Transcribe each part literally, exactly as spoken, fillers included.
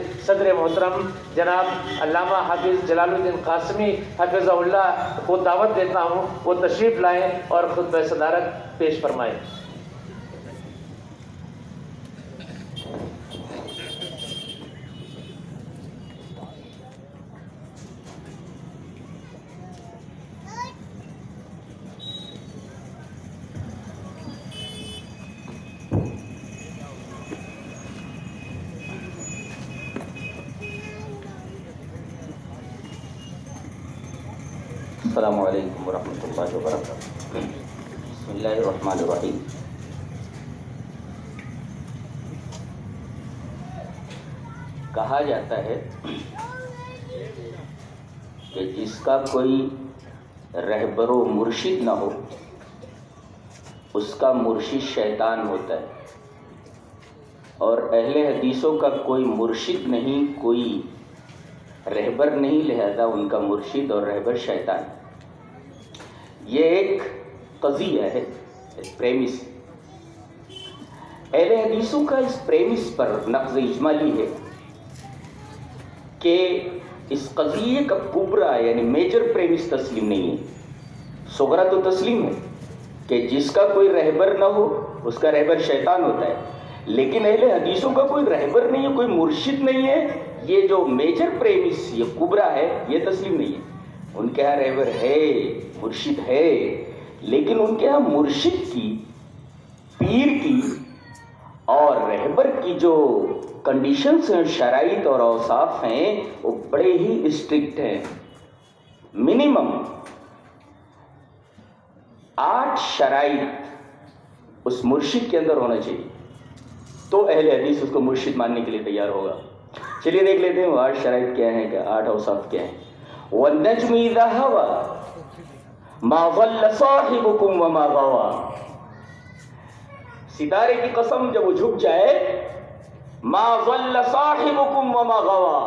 صدر محترم جناب علامہ حافظ جلال الدین قاسمی حفظہ اللہ کو دعوت دیتا ہوں، وہ تشریف لائیں اور خطبہ صدارت پیش فرمائیں۔ السلام علیکم ورحمۃ اللہ وبرکاتہ۔ بسم اللہ الرحمن الرحیم۔ کہا جاتا ہے کہ جس کا کوئی رہبر و مرشد نہ ہو اس کا مرشد شیطان ہوتا ہے، اور اہل حدیثوں کا کوئی مرشد نہیں، کوئی رہبر نہیں، لہذا ان کا مرشد اور رہبر شیطان۔ یہ ایک قضیہ ہے، پریمس۔ اہل حدیثوں کا اس پریمس پر نقض اجمالی ہے کہ اس قضیے کا کبرا یعنی میجر پریمس تسلیم نہیں ہے۔ صغرا تو تسلیم ہے کہ جس کا کوئی رہبر نہ ہو اس کا رہبر شیطان ہوتا ہے، لیکن اہل حدیثوں کا کوئی رہبر نہیں ہے، کوئی مرشد نہیں ہے، یہ جو میجر پریمس یہ کبرا ہے یہ تسلیم نہیں ہے۔ ان کے ہاں رہبر ہے، مرشد ہے، لیکن ان کے ہاں مرشد کی، پیر کی اور رہبر کی جو کنڈیشنز ہیں، شرائط اور اوصاف ہیں، وہ بڑے ہی اسٹرکٹ ہیں۔ منیمم آٹھ شرائط اس مرشد کے اندر ہونا چاہیے تو اہل حدیث اس کو مرشد ماننے کے لیے تیار ہوگا۔ چلیے دیکھ لیتے ہیں وہ آٹھ شرائط کیا ہیں، کہ آٹھ اوصاف کیا ہیں۔ وَالنَّجْمِ إِذَا هَوَى مَا ضَلَّ صَاحِبُكُمْ وَمَا غَوَى۔ ستارے کی قسم جب وہ جھک جائے، مَا ضَلَّ صَاحِبُكُمْ وَمَا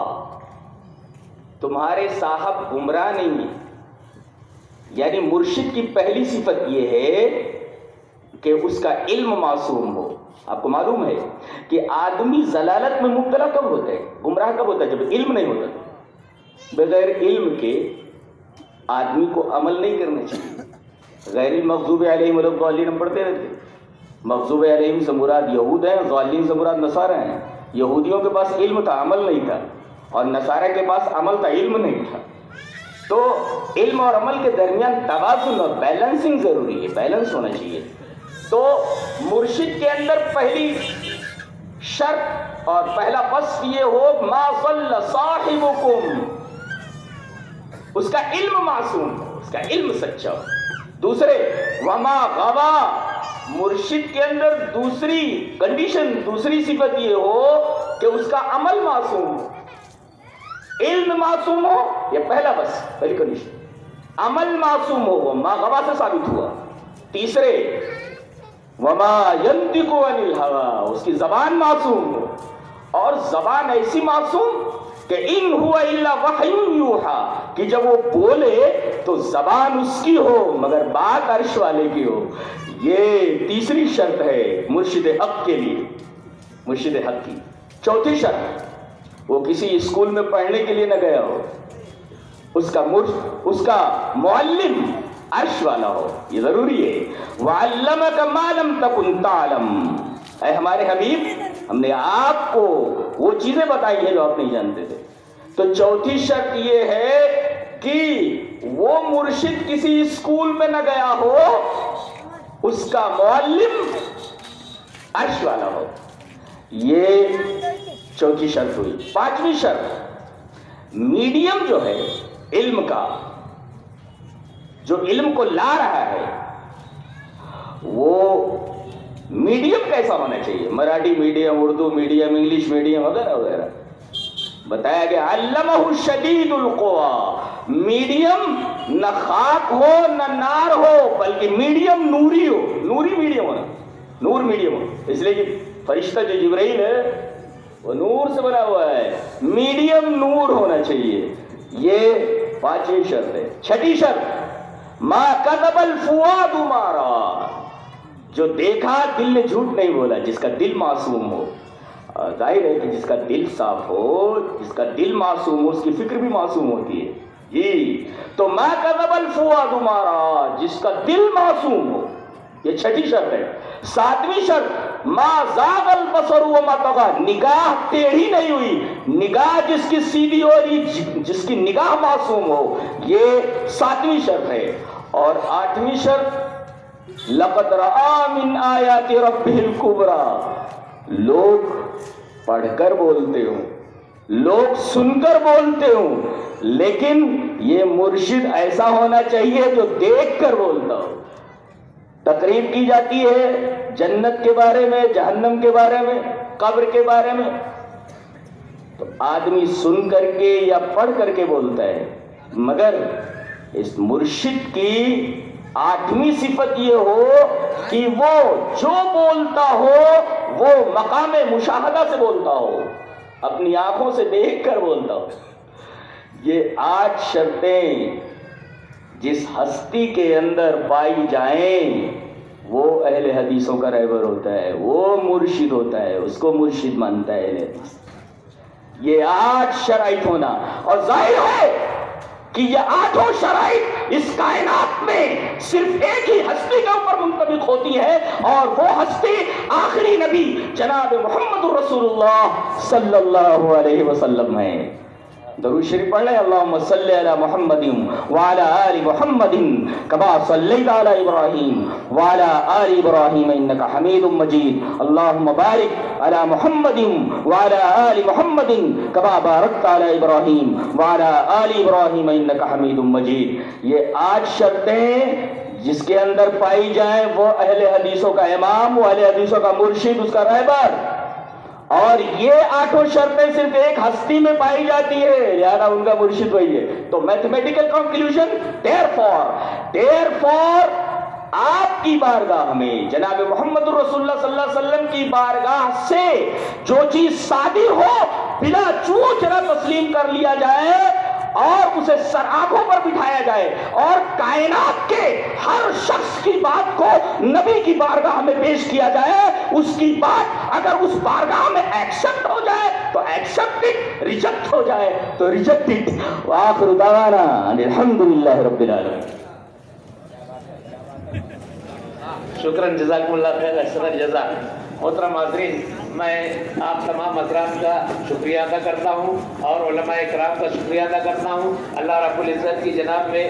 غَوَى، تمہارے صاحب گمراہ نہیں ہیں۔ یعنی مرشد کی پہلی صفت یہ ہے کہ اس کا علم معصوم ہو۔ آپ کو معلوم ہے کہ آدمی ضلالت میں مبتلا کب ہوتا ہے، گمراہ کب ہوتا ہے؟ جب علم نہیں ہوتا۔ بغیر علم کے آدمی کو عمل نہیں کرنا چاہیے۔ غیر المغضوب علیہم ولا الضالین ہم پڑھتے رہتے، مغضوب علیہم سے مراد یہود ہیں، ضالین سے مراد نصارہ ہیں۔ یہودیوں کے پاس علم تھا، عمل نہیں تھا، اور نصارہ کے پاس عمل تھا، علم نہیں تھا۔ تو علم اور عمل کے درمیان توازن اور بیلنسنگ ضروری ہے، بیلنس ہونا چاہیے۔ تو مرشد کے اندر پہلی شرط اور پہلا وصف یہ ہو، ما ضل صاحبکم، اس کا علم معصوم ہو، اس کا علم سچا ہو۔ دوسرے وما غوا، مرشد کے اندر دوسری کنڈیشن، دوسری صفت یہ ہو کہ اس کا عمل معصوم ہو۔ علم معصوم ہو، یہ پہلا بس پہلی کنڈیشن۔ عمل معصوم ہو، وہ ما غوا سے ثابت ہوا۔ تیسرے وما ينطق عن الهوى، اس کی زبان معصوم ہو، اور زبان ایسی معصوم کہ ان هو الا وحی یوحی، کہ جب وہ بولے تو زبان اس کی ہو مگر بات عرش والے کی ہو۔ یہ تیسری شرط ہے مرشد حق کے لیے، مرشد حق کی۔ چوتھی شرط، وہ کسی اسکول میں پڑھنے کے لیے نہ گیا ہو، اس کا مرشد، اس کا معلم عرش والا ہو، یہ ضروری ہے۔ وَعَلَّمَكَ مَا لَمْ تَكُنْ تَعْلَمْ، اے ہمارے حبیب ہم نے آپ کو وہ چیزیں بتائی ہیں جو آپ نہیں جانتے تھے۔ تو چوتھی شرط یہ ہے کہ وہ مرشد کسی اسکول میں نہ گیا ہو، اس کا معلم عرش والا ہو۔ یہ چوتھی شرط ہوئی۔ پانچویں شرط، میڈیم جو ہے علم کا، جو علم کو لا رہا ہے، وہ میڈیم کیسا ہونا چاہیے؟ Marathi medium, Urdu medium, English medium وغیرہ وغیرہ۔ بتایا گیا علمہ شدید القوی، میڈیم نہ خاک ہو نہ نار ہو، بلکہ میڈیم نوری ہو، نوری میڈیم ہونا، نور میڈیم ہو۔ اس لیے کہ فرشتہ جو جبرائیل ہے وہ نور سے بنا ہوا ہے، میڈیم نور ہونا چاہیے۔ یہ پانچویں شرط ہے۔ چھٹی شرط، ما کذب الفؤاد ما رأى، جو دیکھا دل نے جھوٹ نہیں بولا، جس کا دل معصوم ہو۔ ظاہر ہے کہ جس کا دل صاف ہو، جس کا دل معصوم ہو، اس کی فکر بھی معصوم ہوتی ہے جی. تو ما کذب الفؤاد ما رأى، جس کا دل معصوم ہو، یہ چھٹی شرط ہے. ساتویں شرط ما زاغ البصر وما طغى، نگاہ ٹیڑھی نہیں ہوئی، نگاہ جس کی سیدھی ہو رہی، جس کی نگاہ معصوم ہو، یہ ساتویں شرط ہے. اور آٹھویں شرط لقد رأى من آیات ربہ الکبریٰ، لوگ پڑھ کر بولتے ہوں، لوگ سن کر بولتے ہوں، لیکن یہ مرشد ایسا ہونا چاہیے جو دیکھ کر بولتا ہو. تقریر کی جاتی ہے جنت کے بارے میں، جہنم کے بارے میں، قبر کے بارے میں، تو آدمی سن کر کے یا پڑھ کر کے بولتا ہے. مگر اس مرشد کی آٹھویں صفت یہ ہو کہ وہ جو بولتا ہو وہ مقام مشاہدہ سے بولتا ہو، اپنی آنکھوں سے دیکھ کر بولتا ہو. یہ آٹھ شرطیں جس ہستی کے اندر پائی جائیں وہ اہل حدیثوں کا رہبر ہوتا ہے، وہ مرشد ہوتا ہے، اس کو مرشد مانتا ہے اہل حدیث. یہ آٹھ شرائط ہونا، اور ظاہر ہے کہ یہ آٹھوں شرائط اس کائنات میں صرف ایک ہی ہستی کے اوپر منطبق ہوتی ہے، اور وہ ہستی آخری نبی جناب محمد رسول اللہ صلی اللہ علیہ وسلم ہے. درود شریف پڑھ لیں. اللہم صلی علی محمد وعلی آل محمد کما صلیت علی ابراہیم وعلی آل ابراہیم انک حمید مجید. اللہم بارک علی محمد وعلی آل محمد کما بارکت علی ابراہیم وعلی آل ابراہیم انک حمید مجید. یہ آٹھ شرطیں جس کے اندر پائی جائیں وہ اہل حدیثوں کا امام، وہ اہل حدیثوں کا مرشد، اس کا رہبر. اور یہ آٹھوں شرطیں صرف ایک ہستی میں پائی جاتی ہے، لہذا ان کا مرشد وہی ہے. تو mathematical conclusion, therefore therefore آپ کی بارگاہ میں جناب محمد رسول اللہ صلی اللہ علیہ وسلم کی بارگاہ سے جو چیز صادر ہو بلا چوچ نہ تسلیم کر لیا جائے اور اسے سر آنکھوں پر بٹھایا جائے، اور کائنات کے ہر شخص کی بات کو نبی کی بارگاہ میں پیش کیا جائے. اس کی بات اگر اس بارگاہ میں ایکسپٹ ہو جائے تو ایکسپٹڈ، ریجیکٹ ہو جائے تو ریجیکٹڈ. وآخر دعوانا الحمدللہ رب العالمین. شکراً، جزاکم اللہ خیر، احسن جزا. محترم حاضرین، میں آپ تمام حضرات کا شکریہ ادا کرتا ہوں اور علماء کرام کا شکریہ ادا کرتا ہوں. اللہ رب العزت کی جناب میں